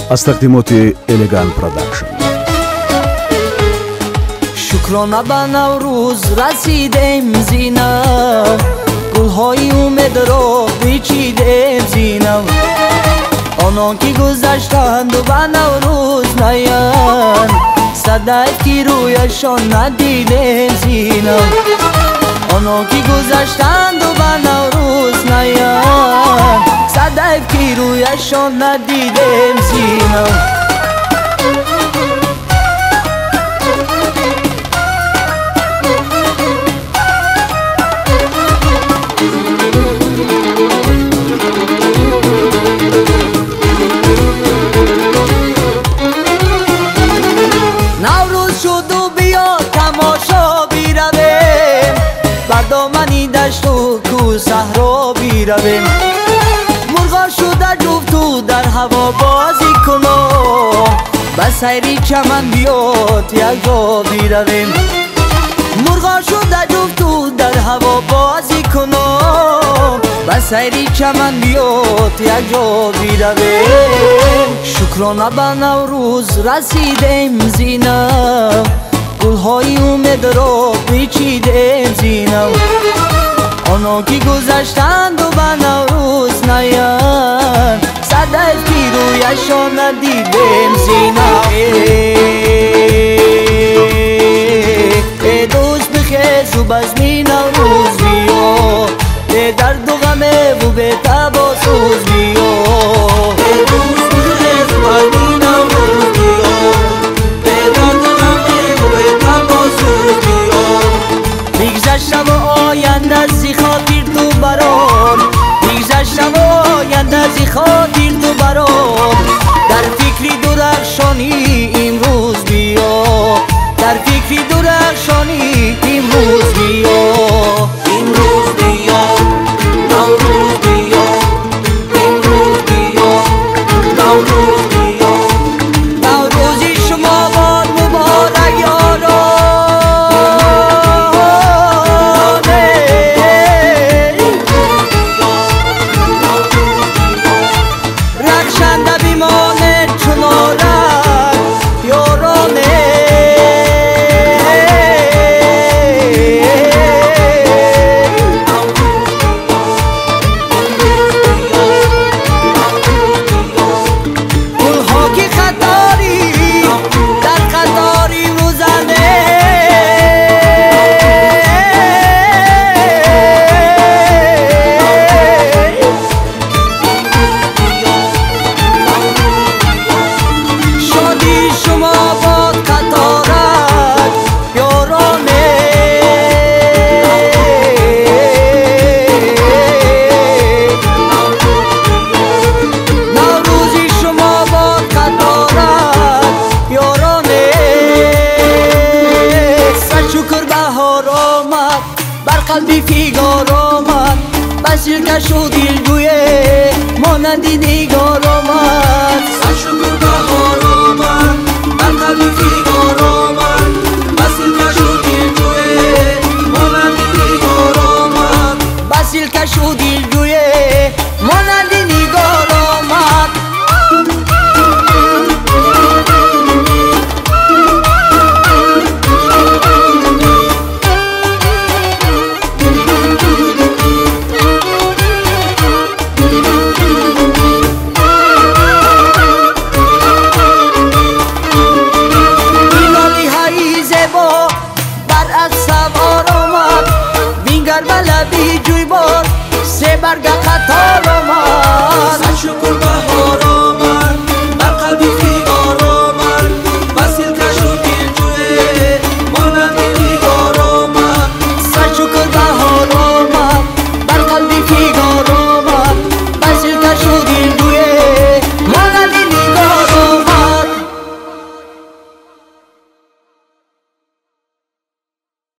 аз тақдимоти Elegant Production. شکرانه به نوروز رسیدیم زینب، گلهای امید را بیچیدیم زینب. آنان که گذشتند و به نوروز نیند، صدف که رویشان ندیدیم زینب. آنان که گذشتند و به نوروز نیند، صدف که رویشان ندیدیم زینب. دامنی دشت و کو صحرا بیرویم، مرغا شده جفت و در هوا بازی کنم. به سیری چمن بیاد یک جا بیرویم، مرغا شده جفت و در هوا بازی کنم. به سیری چمن بیاد یک جا بیرویم. شکرانه به نوروز رسیدیم زینب، گلهای امید را بیچیدیم زینب. آنها که گذشتند و به نوروز نیند، صدف که رویشان ندیدیم زینب. ای دوست بخیز و بزمی نوروز بیا، به درد و غمه و به تب و سوز بیا. ای دوست بخیز و بزمی نوروز بیا، بگذشته و آینده زی خاطر تو برام، بگذشته و آینده زی خاطر تو برام. در فکری درخشانی امروز بیا، در فکری درخشانی امروز بیا. امروز بیا، نوروز بیا، امروز بیا، نوروز بیا. نوروزی شما باد مبارک یارا، قلبی فیگار آمد، بسیر کش و دلجویه مانند نگار آمد. شکر بهار آمد، بر قلبی فیگار آمد، بسیر کش و دلجویه مانند نگار آمد. بسیر کش و دلجویه مانند نگار آمد. سه برگ قطار آمد.